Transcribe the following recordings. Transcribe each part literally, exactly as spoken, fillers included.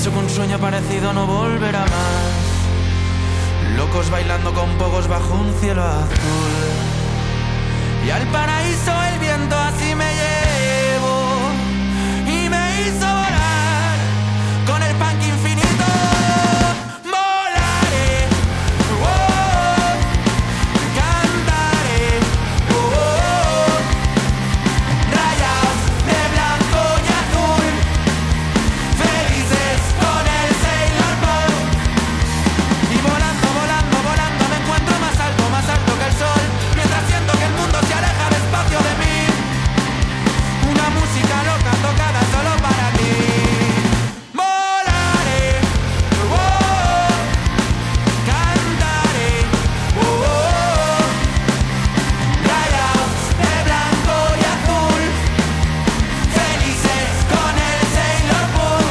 Pienso que un sueño parecido no volverá más. Locos bailando con pocos bajo un cielo azul. Y al paraíso el viento así me llevó y me hizo volar con el punk infinito. Volaré, oh, cantaré, oh, oh, rayados de blanco y azul, felices con el Sailor Moon. Y volando, volando, volando me encuentro más alto, más alto que el sol, mientras siento que el mundo se aleja despacio de mí. Una música loca tocada solo para mí. Volaré, oh, cantaré, oh, oh, rayados de blanco y azul, felices con el Sailor Moon.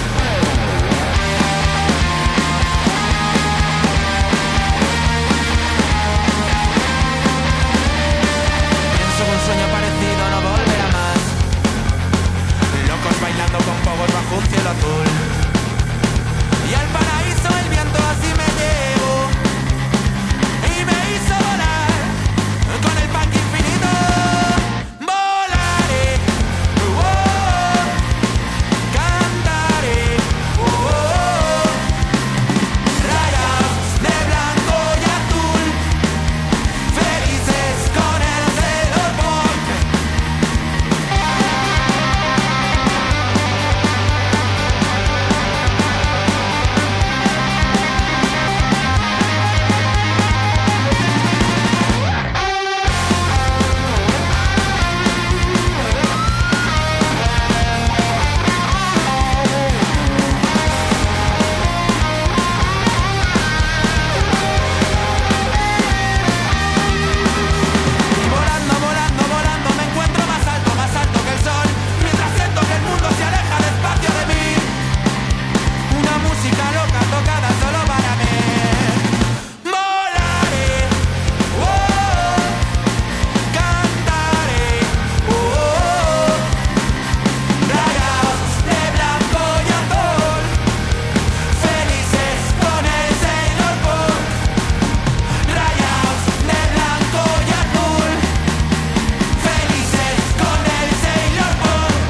Pienso que un sueño parecido no volverá más. Locos bailando con pogos bajo un cielo azul. Y al paraíso el viento así me llevó y me hizo volar con el punk infinito. Volaré, oh, cantaré, oh, oh, rayados de blanco y azul, felices con el Sailor Moon. Y volando, volando, volando me encuentro más alto, más alto que el sol, mientras siento que el mundo se aleja despacio de mí. Una música loca tocada solo para mí. Volaré, oh, cantaré, oh, oh, rayados de blanco y azul, felices con el Sailor Moon. Rayados de blanco y azul, felices con el Sailor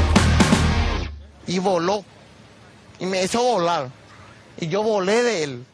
Moon. Y voló y me hizo volar y yo volé de él.